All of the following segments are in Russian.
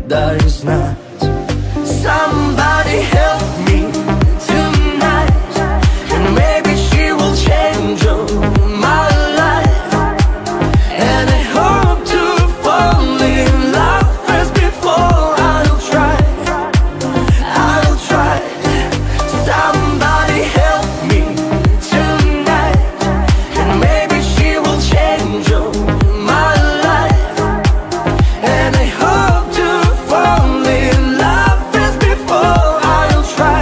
дай знать. Somebody help me tonight, and maybe she will change my life. And I hope to fall in love first before I'll try. Somebody help me tonight, and maybe she will change my life. And I hope to fall in love first before I'll try.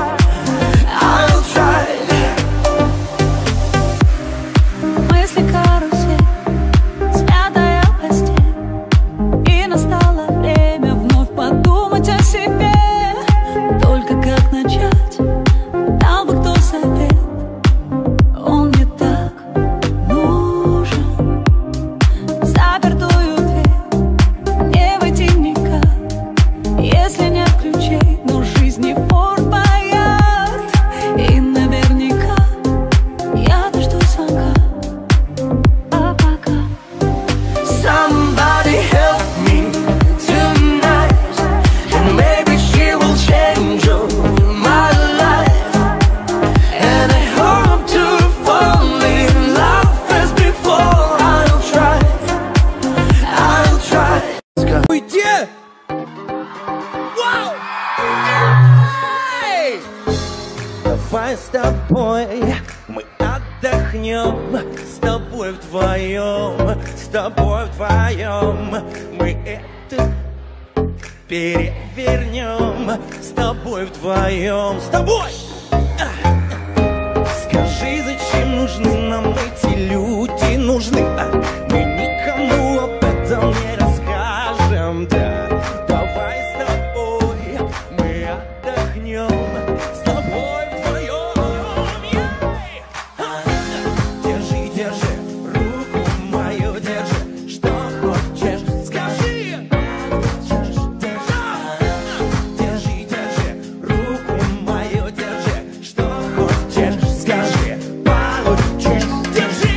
Мысли карусель, смятая постель, и настало время вновь подумать о себе. Только как начать, дал бы кто совет, он мне так нужен. Запертую дверь не войти никак, если нет ключей, но жизни Форт Боярд. И наверняка я дождусь звонка. А пока Somebody help me tonight, and maybe she will change my life. And I hope to fall in love first before I'll try. Уйди! Вау! Эй! Давай с тобой мы отдохнем, с тобой вдвоем мы это перевернем, с тобой вдвоем, с тобой! Скажи, зачем нужны нам эти люди, нужны? Мы никому об этом не расскажем, да. Давай с тобой мы отдохнем, с тобой вдвоем. Держи, держи, руку мою держи, что хочешь, скажи. Держи, держи, руку мою держи, что хочешь, скажи. Получишь, держи.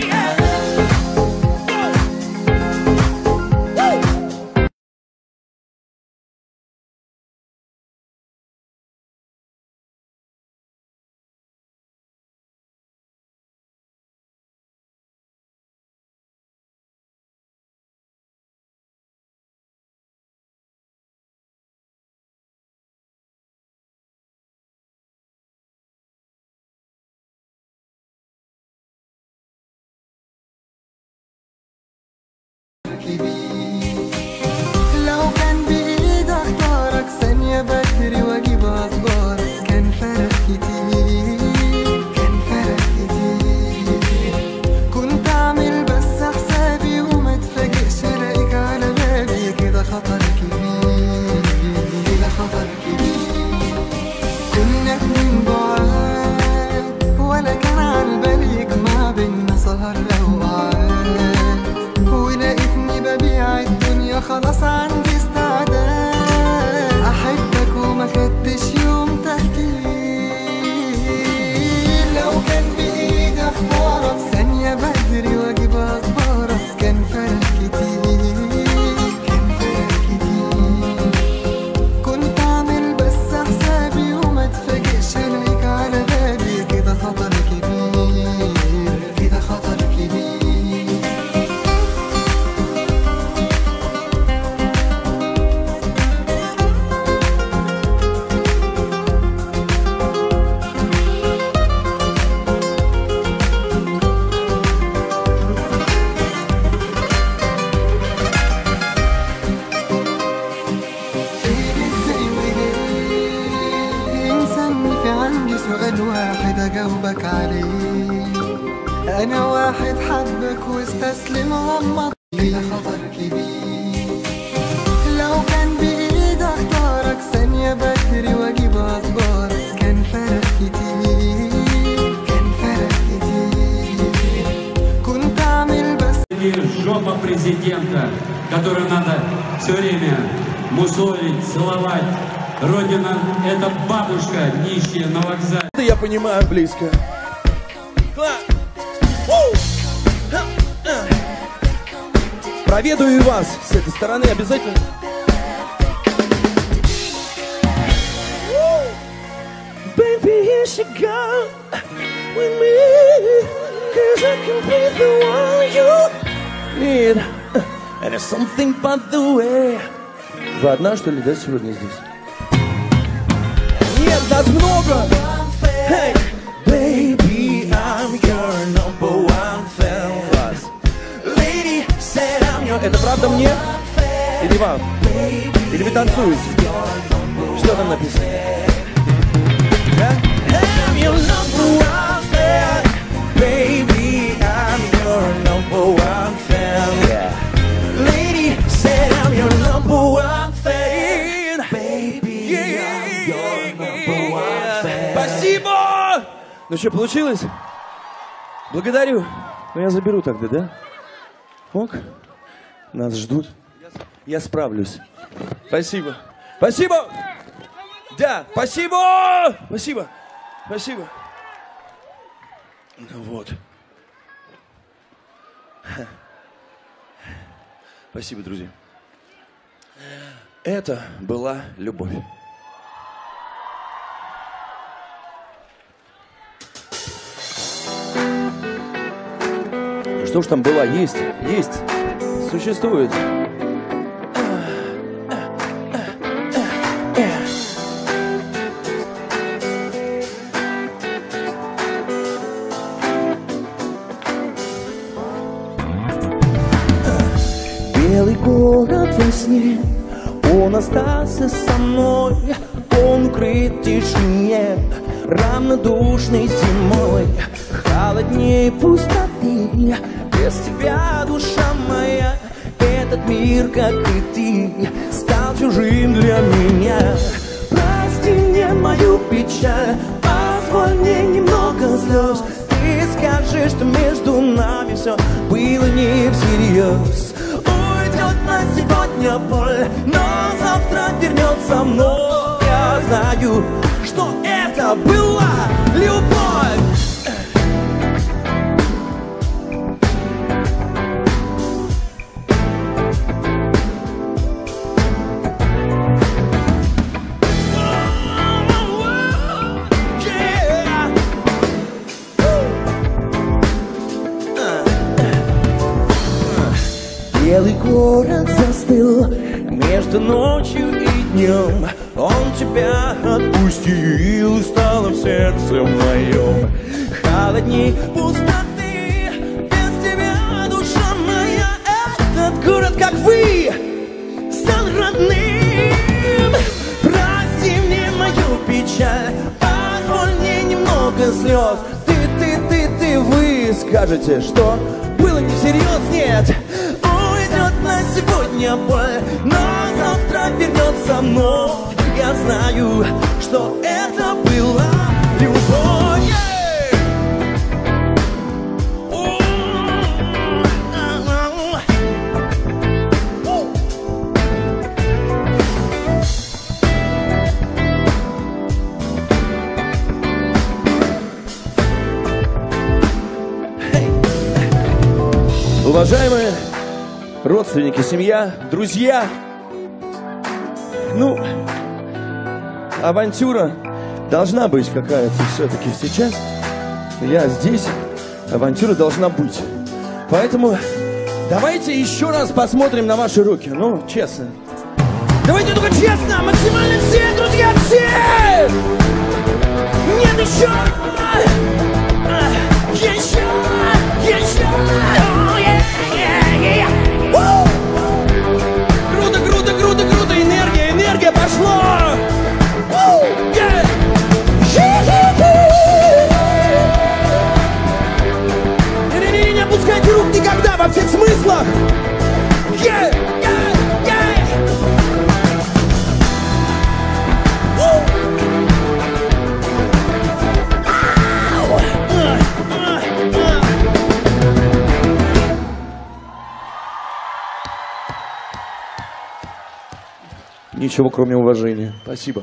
لو كان بإيدي اختارك ثانية بدري واجيب اخبارك، كان فرق كتير، كان فرق كتير. كنت اعمل بس حسابي وما اتفاجئش الاقيك على بابي، كده خطر كبير، كده خطر كبير. كنا اتنين بعاد ولا كان على بالي يجمع بينا سهر اوقات، ولقيتني ببيع الدنيا خلاص عندي استعداد احبك وما خدتش يوم تفكير. لو كان بايدي اختارك ثانية بدري واجيب اخبارك، كان فرق كتير، كان فرق كتير. كنت اعمل بس حسابي وما اتفاجئش الاقيك على بالي، كده خطر كبير، كده خطر كبير. سؤال واحد أجاوبك عليه، أنا واحد حبك واستسلم وغمض، كده خطر كبير. لو كان بإيدي اختارك ثانية بدري واجيب أخبارك، كان فرق كتير، كان فرق كتير. كنت أعمل بس жопа президента, которую надо все время мусолить, целовать. Родина — это бабушка, нищая на вокзале. Это я понимаю близко. Проведаю и вас с этой стороны обязательно. you go with me, 'cause I can be the one you need. And there's something about the way. Вы одна, что ли, да, сегодня здесь? Нет, нас много! Hey, baby, I'm your number one fan. Класс. Lady said I'm your... Это правда мне? Или вам? Или вы танцуете? Что там написано? Да? I'm your number one fan. Baby, I'm your number one fan. Yeah. Lady said I'm your number one fan. Baby, I'm your number one fan. Спасибо! Ну что, получилось? Благодарю. Ну я заберу тогда, да? Ок? Нас ждут. Я справлюсь. Спасибо. Спасибо! Да, спасибо! Спасибо. Спасибо. Ну вот. Спасибо, друзья. Это была любовь. Что ж там была? Есть, существует. Белый город во сне, он остался со мной, он укрыт в тишине, равнодушной зимой, холоднее пустоты, без тебя, душа моя, этот мир, как и ты, стал чужим для меня. Прости мне мою печаль, позволь мне немного слез, ты скажи, что между нами все было не всерьез. Уйдет на сегодня боль, но завтра вернется вновь. Я знаю, что это была любовь. Белый город застыл между ночью и днем. Он тебя отпустил, и стало в сердце моем холодней пустоты. Без тебя, душа моя, этот город, как вы, стал родным. Прости мне мою печаль, позволь мне немного слез. Ты, вы скажете, что было не всерьез, нет. На сегодня боль, но завтра вернется вновь. Я знаю, что это была любовь. Уважаемые родственники, семья, друзья, ну, авантюра должна быть какая-то все-таки сейчас. Я здесь, авантюра должна быть. Поэтому давайте еще раз посмотрим на ваши руки, ну, честно. Давайте только честно, максимально все, друзья, все! Нет, еще! Еще! Круто, энергия пошла! Не опускайте рук никогда, во всех смыслах! Ничего, кроме уважения. Спасибо.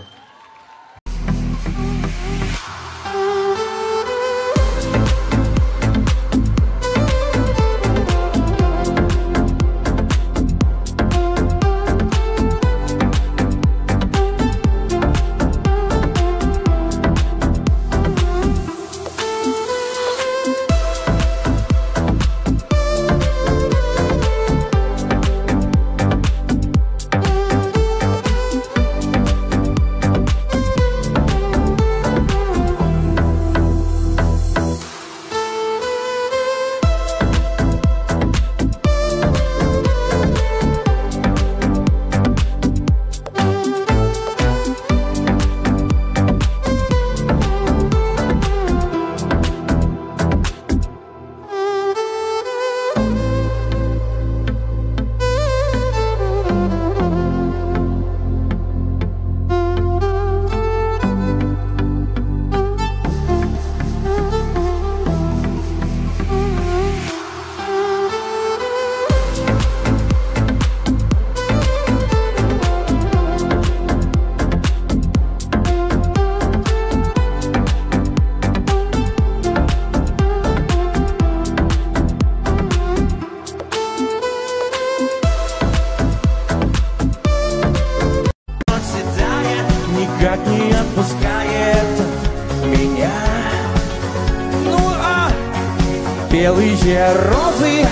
белые розы,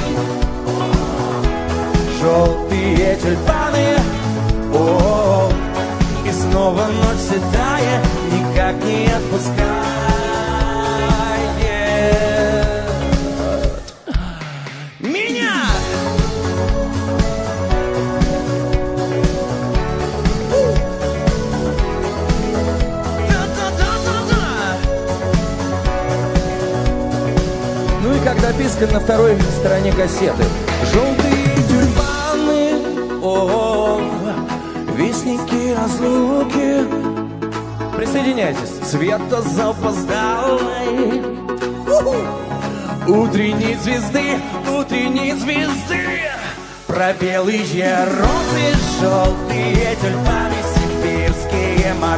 желтые тюльпаны. О, и снова ночь седая никак не отпускает меня. Ну и как дописка на второй стороне кассеты. Желтые тюльпаны, о, вестники разлуки. Присоединяйтесь. Цвета запоздалой утренней звезды, про белые розы, желтые тюльпаны, сибирские морозы.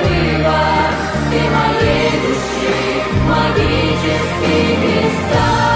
Магический кристалл.